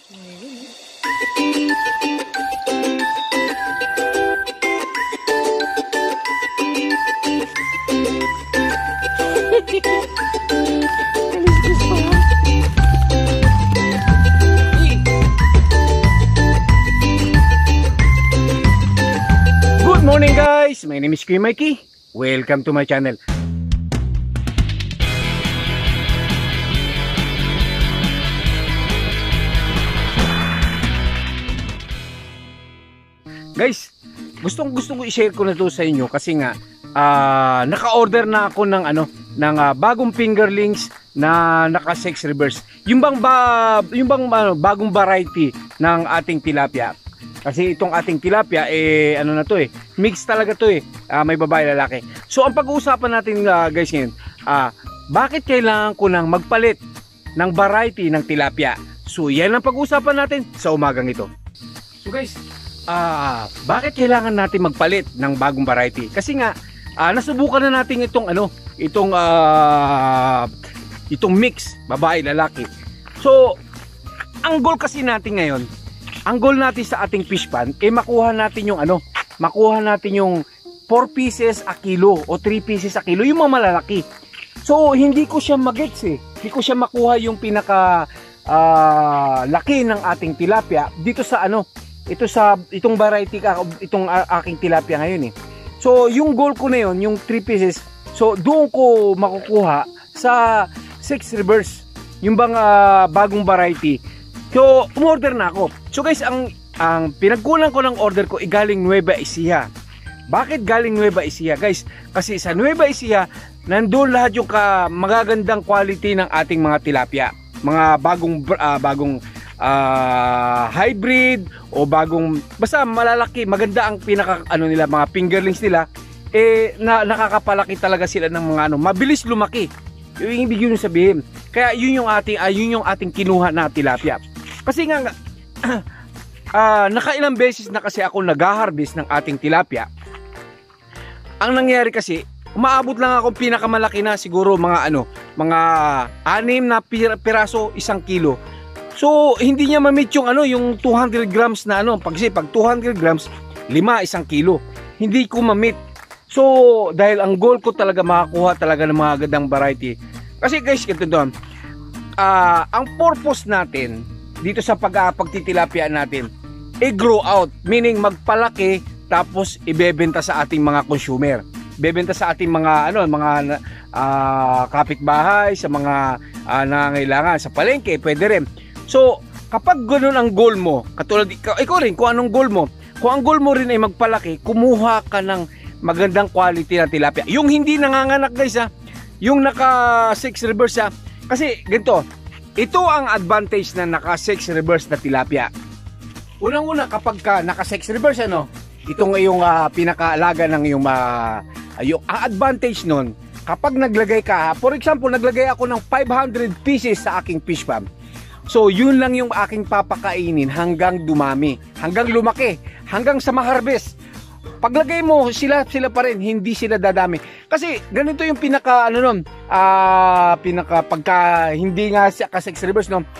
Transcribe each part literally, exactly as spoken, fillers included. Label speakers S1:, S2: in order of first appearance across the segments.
S1: Good morning guys, my name is Kuya Mikey. Welcome to my channel. Guys, gustong gustong ko i-share ko na to sa inyo kasi nga uh, naka-order na ako ng ano ng uh, bagong fingerlings na naka six reverse. Yung bang ba, yung bang ano, bagong variety ng ating tilapia. Kasi itong ating tilapia eh ano na to eh, mix talaga to eh. Uh, may babae lalaki. So ang pag-uusapan natin uh, guys ngayon, uh, bakit kailangan ko nang magpalit ng variety ng tilapia? So yan ang pag-uusapan natin sa umagang ito. So guys, Ah, uh, bakit kailangan natin magpalit ng bagong variety? Kasi nga uh, nasubukan na natin itong ano, itong uh, itong mix, babae lalaki. So, ang goal kasi natin ngayon, ang goal natin sa ating fish pan eh makuha natin yung ano, makuha natin yung four pieces a kilo o three pieces a kilo, yung mga malalaki. So, hindi ko siya magets eh. Hindi ko siya makuha yung pinaka uh, laki ng ating tilapia dito sa ano, ito sa itong variety ka, itong uh, aking tilapia ngayon eh. So yung goal ko na yun, yung three pieces, so doon ko makukuha sa six reverse, yung bang uh, bagong variety. So umorder na ako. So guys, ang ang pinagkulang ko ng order ko ay galing Nueva Ecija. Bakit galing Nueva Ecija guys? Kasi sa Nueva Ecija nandoon lahat yung ka, magagandang quality ng ating mga tilapia, mga bagong uh, bagong Uh, hybrid o bagong, basta malalaki, maganda ang pinaka ano nila, mga fingerlings nila eh na, nakakapalaki talaga sila ng mga ano, mabilis lumaki. Yung ibig yun sabihin. Kaya yun yung ating uh, yun yung ating kinuha na tilapia. Kasi nga uh, nakailang beses na kasi ako nag-harvest ng ating tilapia. Ang nangyari kasi, umaabot lang ako pinakamalaki na siguro mga ano, mga anim na pir piraso isang kilo. So, hindi niya ma-meet yung ano, yung two hundred grams na ano. Pag, kasi pag two hundred grams, lima isang kilo. Hindi ko ma-meet. So, dahil ang goal ko talaga makakuha talaga ng mga gandang variety. Kasi guys, ito doon. Uh, ang purpose natin dito sa pag pagtitilapia natin, i-grow out. Meaning, magpalaki tapos ibebenta sa ating mga consumer. Ibebenta sa ating mga ano, mga uh, kapitbahay, sa mga uh, nangangailangan, sa palengke, pwede rin. So, kapag ganoon ang goal mo, katulad ikaw, ikaw rin, kung anong goal mo, kung ang goal mo rin ay magpalaki, kumuha ka ng magandang quality na tilapia. Yung hindi nanganganak guys ha, yung naka six reverse ha, kasi ganito, ito ang advantage na naka six reverse na tilapia. Unang-una kapag ka naka six reverse ano, itong yung uh, pinakaalaga ng yung, uh, yung ang advantage nun, kapag naglagay ka, for example, naglagay ako ng five hundred pieces sa aking fish farm. So, yun lang yung aking papakainin hanggang dumami, hanggang lumaki, hanggang sa ma-harvest. Paglagay mo, sila sila pa rin, hindi sila dadami. Kasi ganito yung pinaka ano nun, uh, pinaka pagka hindi nga siya ka six reverse no.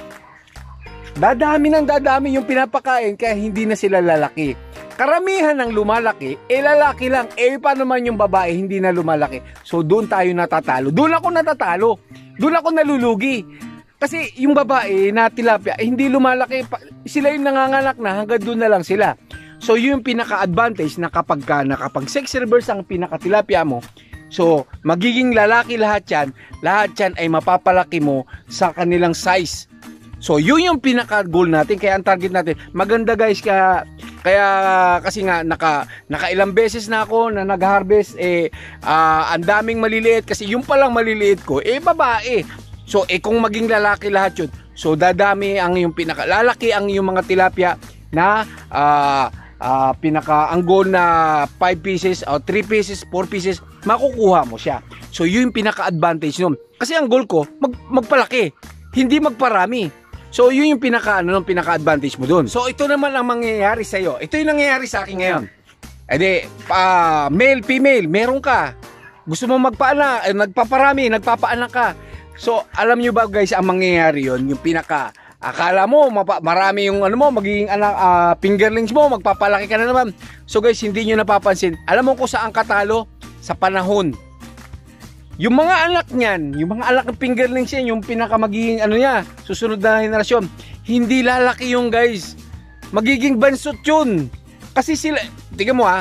S1: Dadami nang dadami yung pinapakain kaya hindi na sila lalaki. Karamihan ng lumalaki, eh lalaki lang. Eh paano man yung babae hindi na lumalaki. So doon tayo natatalo. Doon ako natatalo. Doon ako nalulugi. Kasi yung babae na tilapia, eh, hindi lumalaki, sila yung nanganganak na, hanggang doon na lang sila. So yun yung pinaka-advantage na kapag ka, na kapag six reverse ang pinaka-tilapia mo, so magiging lalaki lahat yan, lahat yan ay mapapalaki mo sa kanilang size. So yun yung pinaka-goal natin, kaya ang target natin, maganda guys, kaya, kaya kasi nga naka, nakailang beses na ako na nag-harvest, eh, uh, ang daming maliliit, kasi yung palang maliliit ko, eh babae. So, eh kung maging lalaki lahat yun, so dadami ang yung pinaka, lalaki ang yung mga tilapia na uh, uh, pinaka, ang goal na five pieces o three pieces, four pieces, makukuha mo siya. So, yun yung pinaka-advantage nun. Kasi ang goal ko, mag, magpalaki, hindi magparami. So, yun yung pinaka, ano, pinaka-advantage mo dun. So, ito naman ang mangyayari sa'yo. Ito yung nangyayari sa akin ngayon. E di, uh, male, female, meron ka. Gusto mo magpaanak, eh, nagpaparami, nagpapaanak ka. So, alam nyo ba guys, ang mangyayari yon, yung pinaka Akala mo mapa, marami yung ano mo, magiging anak, uh, fingerlings mo, magpapalaki ka na naman. So guys, hindi nyo napapansin. Alam mo kung saan katalo? Sa panahon. Yung mga anak niyan, yung mga anak ng fingerlings yan, yung pinaka magiging ano niya, susunod na henerasyon, hindi lalaki yung guys. Magiging bansot yun. Kasi sila, tingnan mo ha,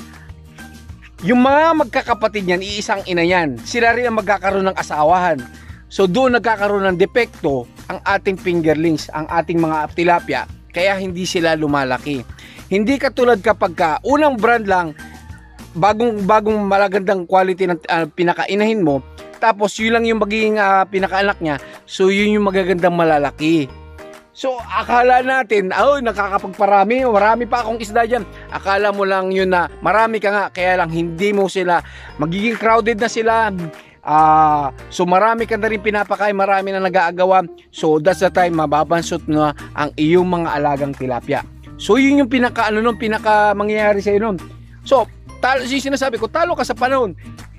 S1: yung mga magkakapatid niyan, iisang ina yan, sila rin ang magkakaroon ng asawahan. So doon nagkakaroon ng depekto ang ating fingerlings, ang ating mga tilapia, kaya hindi sila lumalaki. Hindi katulad kapag ka, unang brand lang, bagong bagong malagandang quality ng uh, pinakainahin mo, tapos yun lang yung magiging uh, pinakaanak niya, so yun yung magagandang malalaki. So akala natin, oh, nakakapagparami, marami pa akong isda dyan. Akala mo lang yun na marami ka nga, kaya lang hindi mo sila, magiging crowded na sila. Uh, so marami ka na rin pinapakain, marami na nag-aagawa. So that's the time mababansot na ang iyong mga alagang tilapia. So yun yung pinaka ano nun, pinaka mangyayari sa iyo nun. So talo, sinasabi ko, talo ka sa panahon.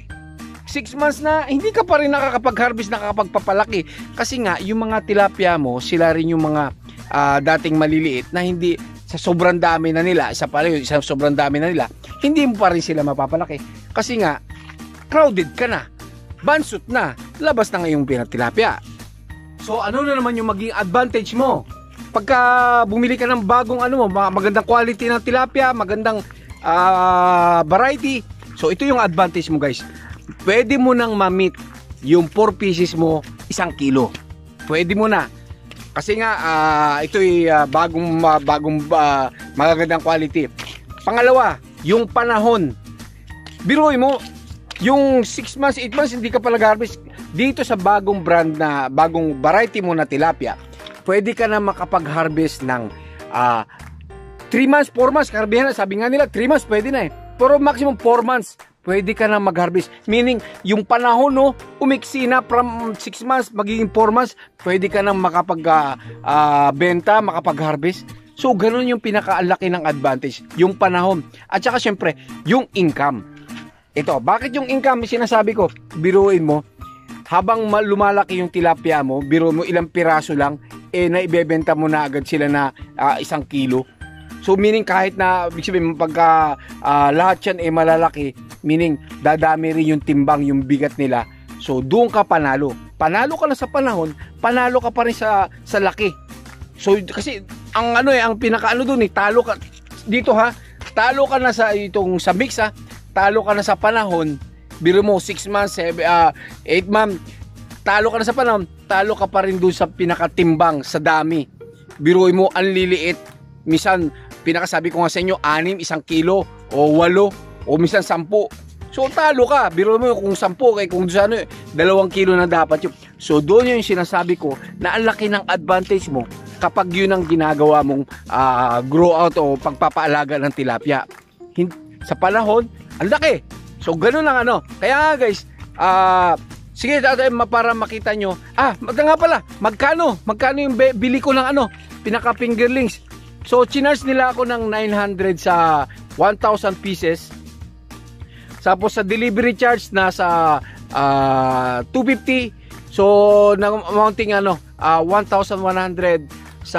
S1: six months na hindi ka pa rin nakakapag-harvest, nakakapagpapalaki. Kasi nga yung mga tilapia mo, sila rin yung mga uh, dating maliliit na hindi sa sobrang dami na nila, isa pa rin, sa sobrang dami na nila, hindi mo pa rin sila mapapalaki. Kasi nga crowded ka na, bansot na, labas na ngayong pinatilapia. So ano na naman yung maging advantage mo? Pagka bumili ka ng bagong ano mo, magandang quality ng tilapia, magandang uh, variety. So ito yung advantage mo guys. Pwede mo nang ma-meet yung four pieces mo isang kilo. Pwede mo na. Kasi nga uh, ito ay uh, bagong uh, bagong uh, magagandang quality. Pangalawa, yung panahon. Biruin mo, yung six months, eight months hindi ka pa nag-harvest dito sa bagong brand na bagong variety mo na tilapia, pwede ka na makapag-harvest ng uh, three months, four months, karamihan na, sabi nga nila three months pwede na eh, pero maximum four months pwede ka na mag-harvest, meaning yung panahon no, umiksi na from six months magiging four months, pwede ka na makapag uh, uh, benta, makapag-harvest. So ganun yung pinakaalaki ng advantage, yung panahon, at saka syempre yung income. Ito, bakit yung income, sinasabi ko, biruin mo, habang lumalaki yung tilapia mo, biruin mo ilang piraso lang, eh naibebenta mo na agad sila na uh, isang kilo. So meaning kahit na, sabihin, pagka uh, lahat yan eh malalaki, meaning dadami rin yung timbang, yung bigat nila. So doon ka panalo. Panalo ka na sa panahon, panalo ka pa rin sa, sa laki. So kasi, ang ano eh, ang pinaka ano doon eh, talo ka, dito ha, talo ka na sa itong sa mix ha, talo ka na sa panahon, biro mo six months, eight months, talo ka na sa panahon, talo ka pa rin doon sa pinakatimbang, sa dami. Biruin mo, ang liliit. Minsan, pinakasabi ko nga sa inyo, anim, isang kilo, o walo, o minsan sampu. So, talo ka. Biruin mo kung sampu, kay kung ano, dalawang kilo na dapat yun. So, doon yung sinasabi ko, na ang laki ng advantage mo, kapag yun ang ginagawa mong uh, grow out o pagpapaalaga ng tilapia. Sa panahon, ang laki. So ganun lang ano. Kaya nga guys, uh, sige tatay, para makita nyo, ah nga pala, magkano magkano yung bili ko ng ano, pinaka fingerlings. So chinarge nila ako ng nine hundred sa one thousand pieces. Tapos sa delivery charge nasa uh, two fifty. So nang amounting ano, uh, one thousand one hundred sa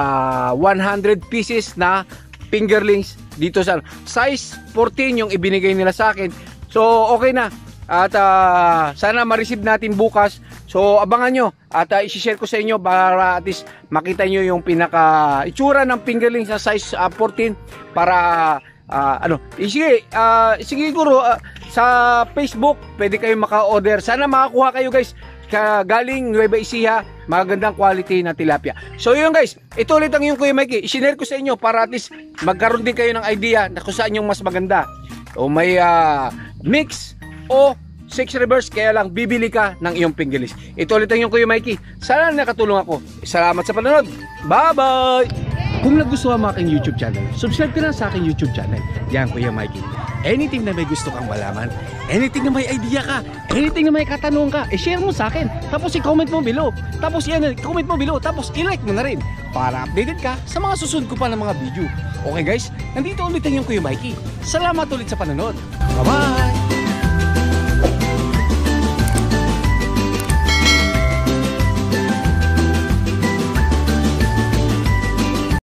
S1: one hundred pieces na fingerlings dito sa size fourteen yung ibinigay nila sa akin. So okay na, at uh, sana ma-receive natin bukas. So abangan nyo at uh, isi-share ko sa inyo para at least makita nyo yung pinaka itsura ng fingerlings sa size uh, fourteen para uh, ano, sige, uh, sige siguro uh, sa Facebook pwede kayong maka-order. Sana makakuha kayo guys galing Nueva Ecija, magandang quality na tilapia. So yun guys, ito ulit ang yung Kuya Mikey, i-share ko sa inyo para at least magkaroon din kayo ng idea na kung saan yung mas maganda, o may uh, mix o six reverse, kaya lang bibili ka ng iyong fingerlings. Ito ulit ang yung Kuya Mikey, sana nakatulong ako. Salamat sa panonood, bye bye. Kung nagustuhan mo aking YouTube channel, subscribe ka na sa aking YouTube channel. Yan Kuya Mikey. Anything na may gusto kang malaman, anything na may idea ka, anything na may katanungan ka, i-share mo sa akin. Tapos i-comment mo below. Tapos yan, comment mo below. Tapos i-like mo na rin para updated ka sa mga susunod ko pa ng mga video. Okay guys, nandito ulit ang yung Kuya Mikey. Salamat ulit sa panonood. Bye-bye!